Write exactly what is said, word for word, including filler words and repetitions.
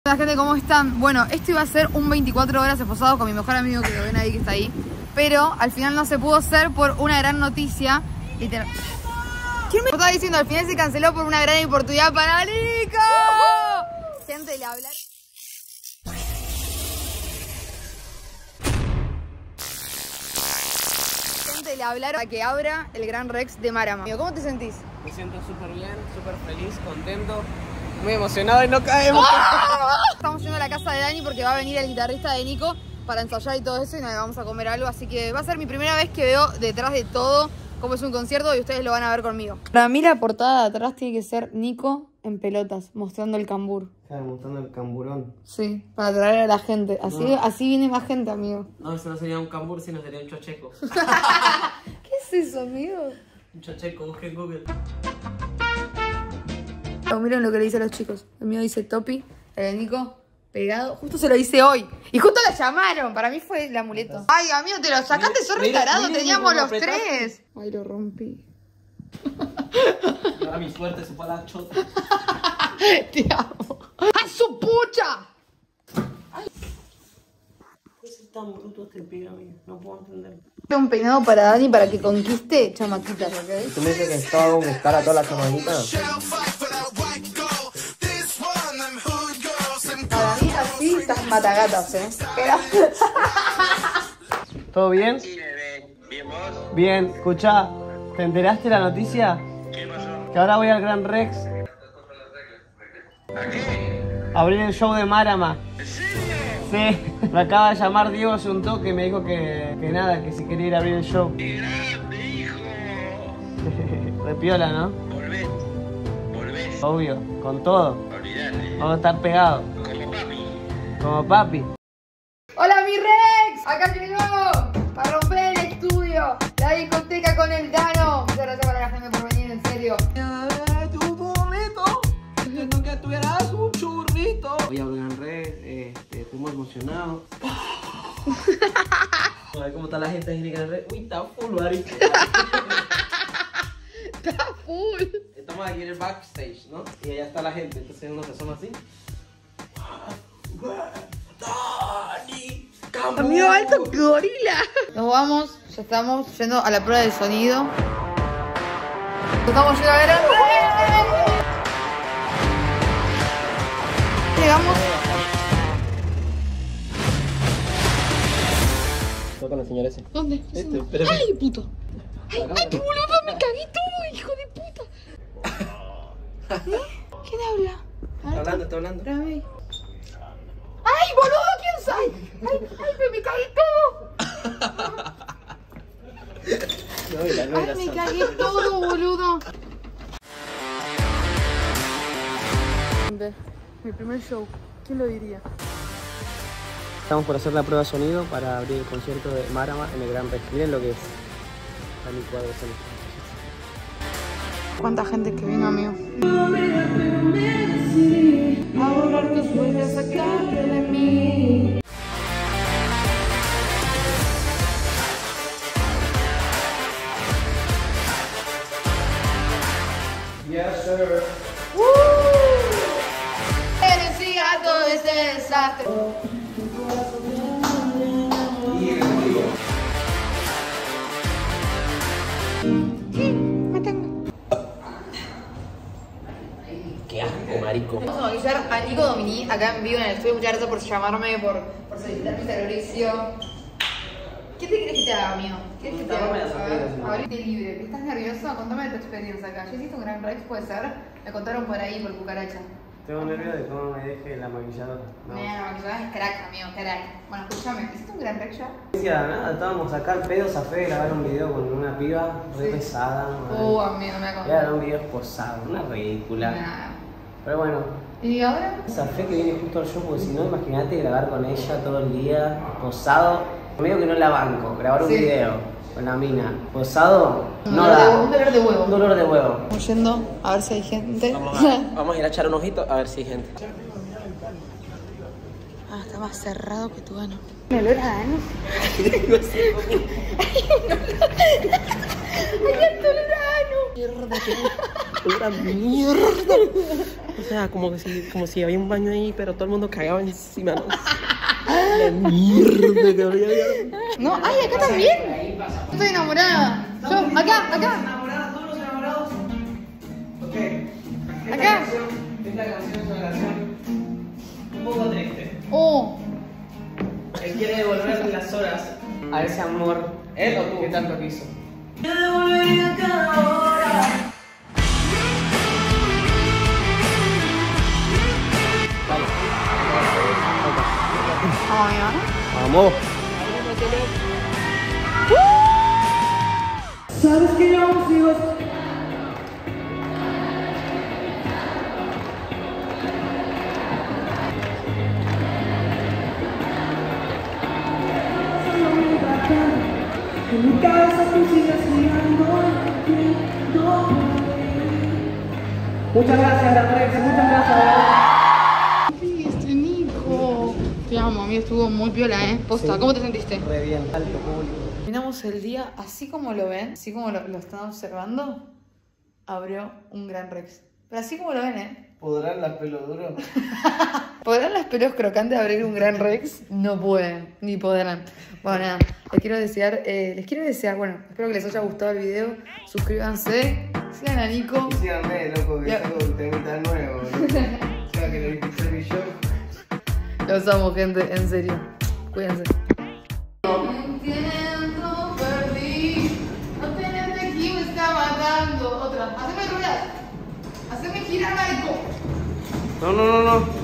Hola gente, ¿cómo están? Bueno, esto iba a ser un veinticuatro horas esposado con mi mejor amigo que lo ven ahí, que está ahí. Pero al final no se pudo hacer por una gran noticia. Literal. ¿Quién me estaba diciendo? Al final se canceló por una gran oportunidad para Nico. Gente, le hablaron. Gente, le hablaron a que abra el Gran Rex de Marama. ¿Cómo te sentís? Me siento súper bien, súper feliz, contento, muy emocionado y no caemos. Estamos yendo a la casa de Dani porque va a venir el guitarrista de Nico para ensayar y todo eso y nos vamos a comer algo. Así que va a ser mi primera vez que veo detrás de todo cómo es un concierto y ustedes lo van a ver conmigo. Para mí la portada de atrás tiene que ser Nico en pelotas, mostrando el cambur. Claro, mostrando el camburón. Sí, para atraer a la gente. Así, No. así viene más gente, amigo. No, eso no sería un cambur, sino sería un chocheco. ¿Qué es eso, amigo? Un chocheco, busque en Google. Oh, miren lo que le dice a los chicos. El mío dice Topi, el de Nico pegado. Justo se lo hice hoy. Y justo la llamaron. Para mí fue el amuleto. Ay, amigo, te lo sacaste, sos retarado. Teníamos los tres. Ay, lo rompí. Ahora mi suerte se fue a la chota. Te amo. ¡A su pucha! ¿Por qué es tan bruto este pibe, amigo? No puedo entender. Un peinado para Dani para que conquiste chamaquitas, ¿ok? ¿Tú me dices que estaba a buscar a todas las chamanitas? Para mí así estás matagatas, ¿eh? Pero... ¿Todo bien? Sí, bebé. ¿Bien vos? Bien, escuchá, ¿te enteraste de la noticia? ¿Qué pasó? Que ahora voy al Gran Rex ¿A qué? a abrir el show de Marama. ¿En serio? Sí, me acaba de llamar Diego hace un toque y me dijo que, que nada, que si quería ir a abrir el show. ¡Qué grande, hijo! De piola, ¿no? Volvés. Volvés. Obvio, con todo. Olvidate. Vamos a estar pegados, Como papi. como papi. ¡Hola, mi Rex! ¡Acá llegó! Para romper el estudio, la discoteca con el Dano. Muchas gracias para la gente por venir, en serio. Tu burrito, entiendo que tuvieras un churrito. Voy a Gran Rex, este, estoy muy emocionado. A ver cómo está la gente en el Gran Rex. Uy, está full, Ari. Está full. Estamos aquí en el backstage, ¿no? Y allá está la gente, entonces uno se asoma así. ¡Dani! Amigo, alto gorila. Nos vamos, ya estamos yendo a la prueba de sonido. Estamos yendo a ver a... Llegamos. Toca la señora ese. ¿Dónde? Este, espérame. ¡Ay, puto! ¡Ay, ay, qué boludo! ¡Me cagué todo, hijo de puta! ¿Eh? ¿Quién habla? Está hablando, está hablando. Espérame. ¡Ay, boludo! ¿Quién soy? ¡Ay, ay, me, me cagué todo! No era, no era. ¡Ay, me cagué todo, boludo! Mi primer show, ¿quién lo diría? Estamos por hacer la prueba de sonido para abrir el concierto de Marama en el Gran Rex. Miren lo que es. Dani Cuadro sale. ¿Cuánta gente que vino, amigo? A borrar tus huellas, sacarte de mí. Yes, sir. ¡Woo! Herencia todo este desastre. Qué asco, marico. Vamos a bautizar a Nico Domini acá en vivo en el estudio. Muchas gracias por llamarme, por, por solicitar mi servicio. ¿Qué te crees que te haga, amigo? ¿Qué crees que te haga? No me das A ver, experiencia. hablate libre. ¿Estás nervioso? Contame de tu experiencia acá. ¿Ya hiciste un Gran Rex? ¿Puede ser? Me contaron por ahí, por cucaracha. Tengo nervios de cómo me deje la maquilladora. No. Mira, maquillaje es crack, amigo, crack. Bueno, escúchame, ¿hiciste un Gran Rex ya? No decía nada, estábamos acá al pedo, zafé de grabar un video con una piba re Sí. pesada. Uh, amigo, me ha Era contado. un video esposado, una ridícula. Nah. Pero bueno, ¿Y ahora? zafé que viene justo al show porque si no, imagínate grabar con ella todo el día, esposado. Medio que no la banco, grabar un Sí. video con la mina, esposado, Un no dolor de- da. un dolor de huevo. Un dolor de huevo. Estamos yendo a ver si hay gente. Vamos a, vamos a ir a echar un ojito a ver si hay gente. Ah, está más cerrado que tu ano. ¿Me olor a ano? Hay olor a ano. Mierda, que... olor a mierda. O sea, como si, como si había un baño ahí, pero todo el mundo cagaba encima, ¿no? La mierda que olía. No, ay, acá también. Estoy enamorada. Yo, acá, acá. ¿Enamorados? ¿Todos los enamorados? Ok. Esta Acá. Canción, esta canción es una canción un poco triste. Oh. Él quiere devolverle las horas a ese amor. ¿Él o tú? ¿Qué tanto quiso? Yo devolvería cada hora. Ay, ¿ah? Vamos. Sabes que yo aún sigo. En mi cabeza tú sigues mirando. Muchas gracias, Andrés. Muchas gracias. Viste, Nico. Te amo, a mí estuvo muy piola, ¿eh? Posta, Sí. ¿cómo te sentiste? Re bien, alto público. Terminamos el día así como lo ven, así como lo, lo están observando, abrió un gran Rex. Pero así como lo ven, ¿eh? ¿Podrán las pelos duros? ¿Podrán las pelos crocantes abrir un gran Rex? No pueden, ni podrán. Bueno, nada, les quiero desear, eh, les quiero desear, bueno, espero que les haya gustado el video. Suscríbanse, sigan a Nico. Y síganme, loco, que Ya. tengo un temita nuevo. ¿No? O sea, que le viste mi show. Los amo, gente, en serio. Cuídense. Entiendo, perdí. No tenés de quién me está matando. Otra. Haceme ruedas. Haceme girar, marico. No, no, no, no.